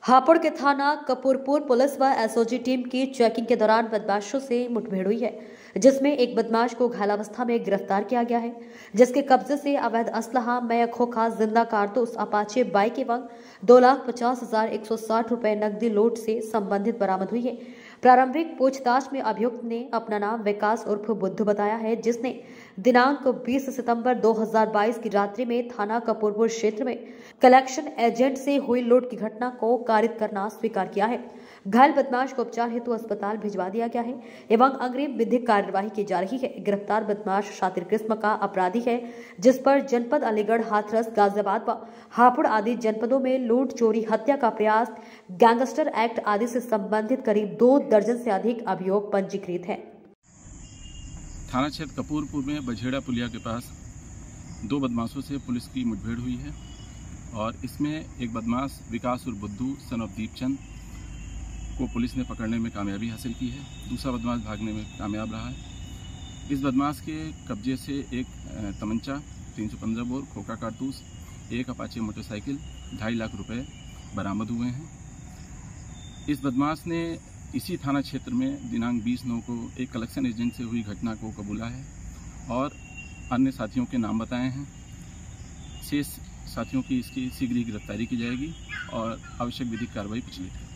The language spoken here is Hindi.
हापुड़ के थाना कपूरपुर पुलिस व एसओजी टीम की चेकिंग के दौरान बदमाशों से मुठभेड़ हुई है, जिसमें एक बदमाश को घायलावस्था में गिरफ्तार किया गया है, जिसके कब्जे से अवैध असलहा, मय खोखा, जिंदा कारतूस, अपाचे बाइक एवं 2,50,160 रुपए नकदी लूट से संबंधित बरामद हुई है। प्रारंभिक पूछताछ में अभियुक्त ने अपना नाम विकास उर्फ बुद्धू बताया है, जिसने दिनांक 20 सितंबर 2022 की रात्रि में थाना कपूरपुर क्षेत्र में कलेक्शन एजेंट से हुई लूट की घटना को कारित करना स्वीकार किया है। घायल बदमाश को उपचार हेतु अस्पताल भिजवा दिया गया है एवं अग्रिम विधिक कार्यवाही की जा रही है। गिरफ्तार बदमाश शातिर किस्म का अपराधी है, जिस पर जनपद अलीगढ़, हाथरस, गाजियाबाद व हापुड़ आदि जनपदों में लूट, चोरी, हत्या का प्रयास, गैंगस्टर एक्ट आदि से संबंधित करीब 2 दर्जन से अधिक अभियोग पंजीकृत है। थाना क्षेत्र कपूरपुर में बझेड़ा पुलिया के पास 2 बदमाशों से पुलिस की मुठभेड़ हुई है और इसमें एक बदमाश विकास और बुद्धू सन ऑफ दीपचंद को पुलिस ने पकड़ने में कामयाबी हासिल की है। दूसरा बदमाश भागने में कामयाब रहा है। इस बदमाश के कब्जे से एक तमंचा, 315 बोर खोखा कारतूस, एक अपाचे मोटरसाइकिल, 2.5 लाख रुपए बरामद हुए हैं। इस बदमाश ने इसी थाना क्षेत्र में दिनांक 20/9 को एक कलेक्शन एजेंट से हुई घटना को कबूला है और अन्य साथियों के नाम बताए हैं। शेष साथियों की इसकी शीघ्र ही गिरफ्तारी की जाएगी और आवश्यक विधिक कार्रवाई प्रचलित है।